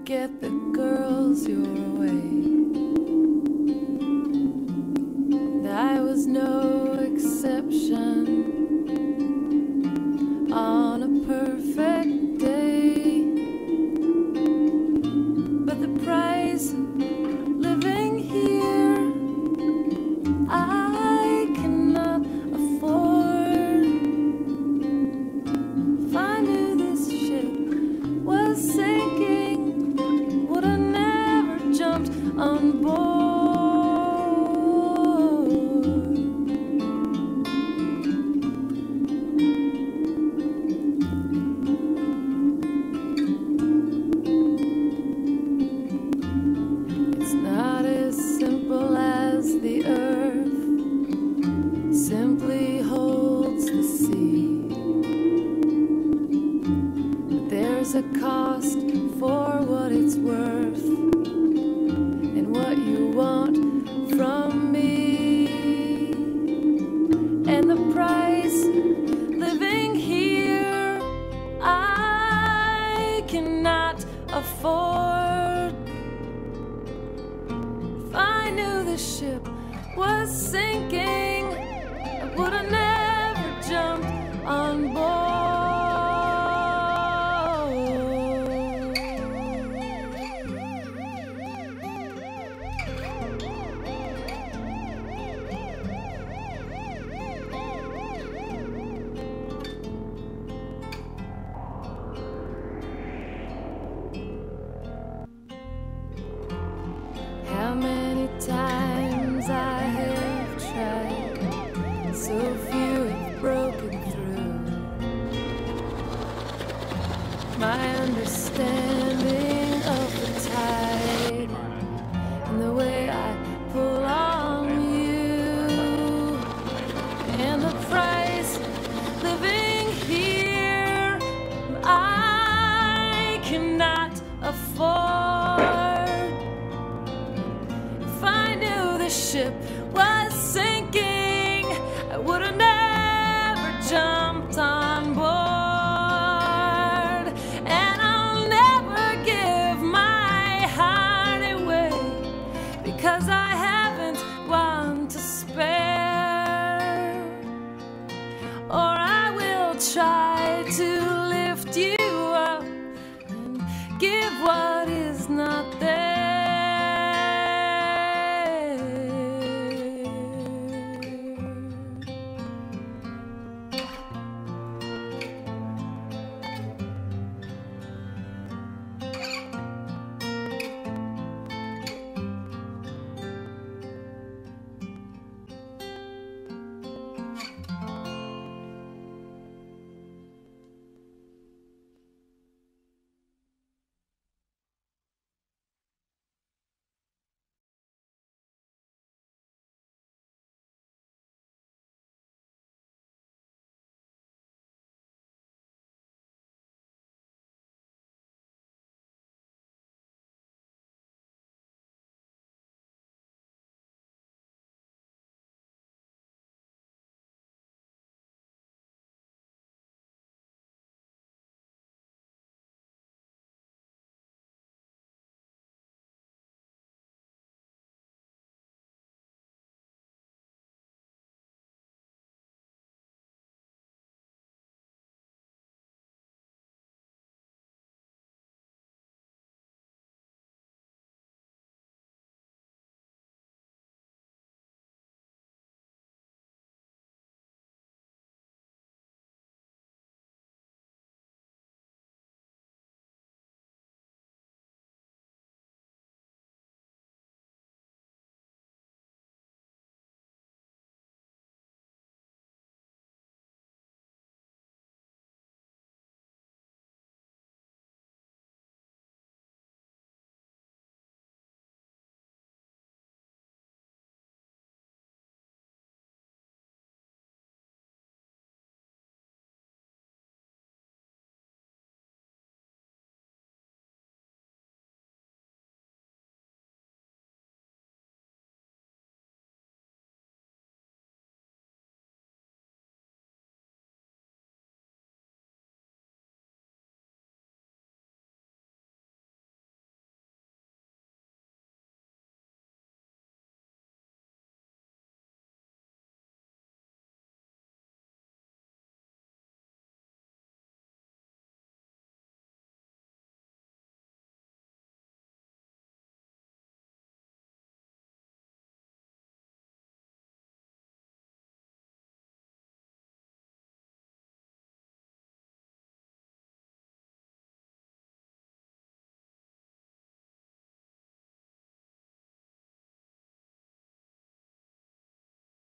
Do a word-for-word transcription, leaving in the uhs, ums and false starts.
get the girls your way. I was no exception on a perfect day, but the price of living here I cannot afford. If I knew this ship was sinking, would I never jumped on board? The earth simply holds the sea, but there's a cost for what it's worth and what you want from me, and the price living here I cannot afford. If I knew the ship was sinking, I would have never jumped on board. How many times I have tried, so few have broken through. My understanding of the tide and the way I pull on you, and the price living here I cannot afford. If I knew the ship